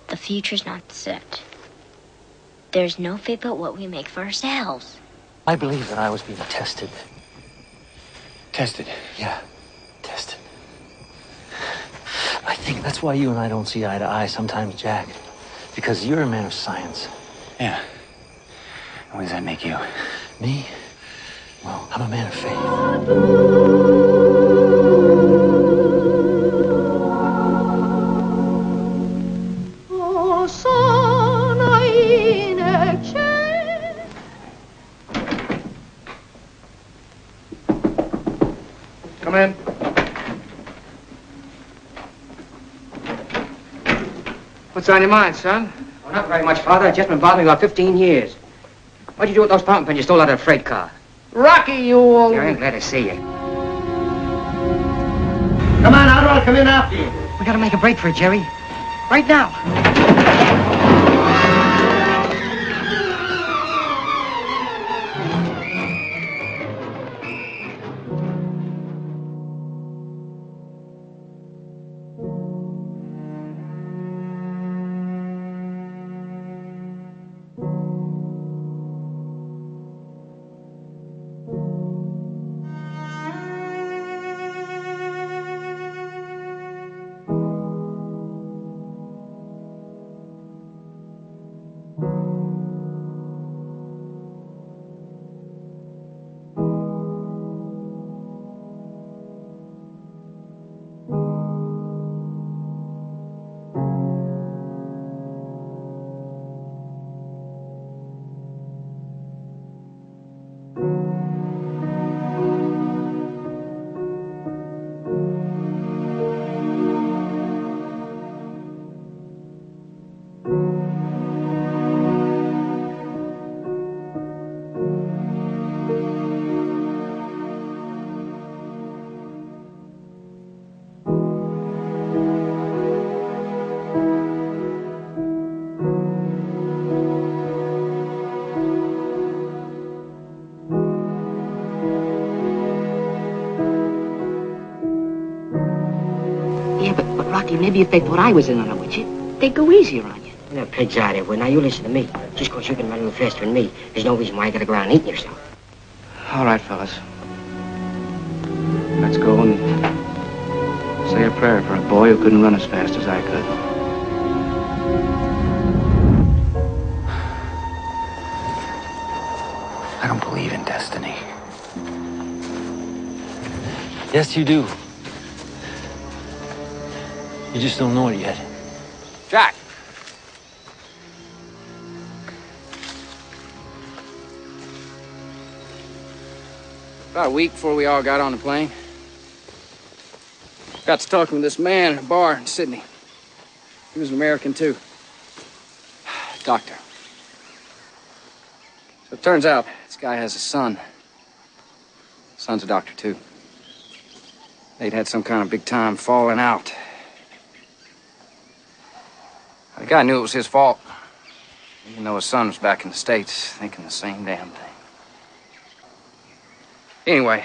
The future's not set. There's no fate but what we make for ourselves. I believe that I was being tested. Tested? Yeah, tested. I think that's why you and I don't see eye to eye sometimes, Jack. Because you're a man of science. Yeah. What does that make you? Me? Well, I'm a man of faith. Come in. What's on your mind, son? Oh, not very much, Father. It's just been bothering me about 15 years. What'd you do with those fountain pens you stole out of the freight car? Rocky, you old... Yeah, I'm glad to see you. Come on, I'll come in after you. We gotta make a break for it, Jerry. Right now. Rocky, maybe if they thought I was in on it with you, they'd go easier on you. No pigs out there, now you listen to me. Just because you can run a little faster than me, there's no reason why you gotta go around eating yourself. All right, fellas. Let's go and say a prayer for a boy who couldn't run as fast as I could. I don't believe in destiny. Yes, you do. You just don't know it yet. Jack! About a week before we all got on the plane, got to talking with this man in a bar in Sydney. He was an American, too. Doctor. So it turns out this guy has a son. Son's a doctor, too. They'd had some kind of big-time falling out. The guy knew it was his fault, even though his son was back in the States thinking the same damn thing. Anyway,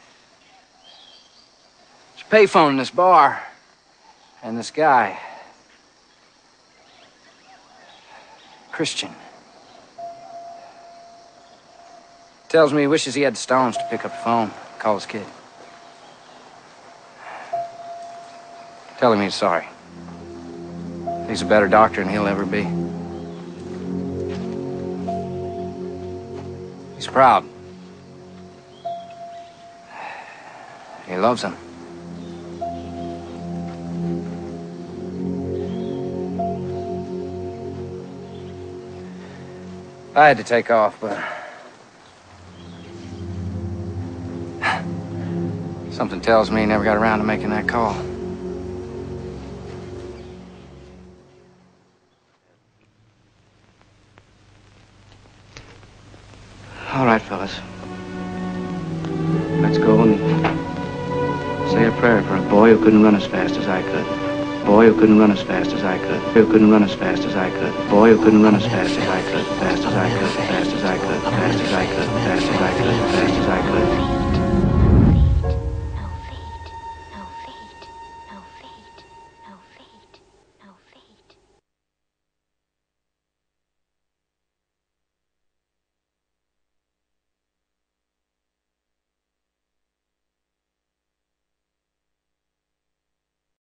there's a payphone in this bar, and this guy, Christian, tells me he wishes he had the stones to pick up the phone, call his kid. Tell him he's sorry. He's a better doctor than he'll ever be. He's proud. He loves him. I had to take off, but something tells me he never got around to making that call. All right, fellas. Let's go and say a prayer for a boy who couldn't run as fast as I could. Boy who couldn't run as fast as I could. Who couldn't run as fast as I could. Boy who couldn't run as fast as I could. Fast as I could. Fast as I could. Fast as I could. Fast as I could. Fast as I could.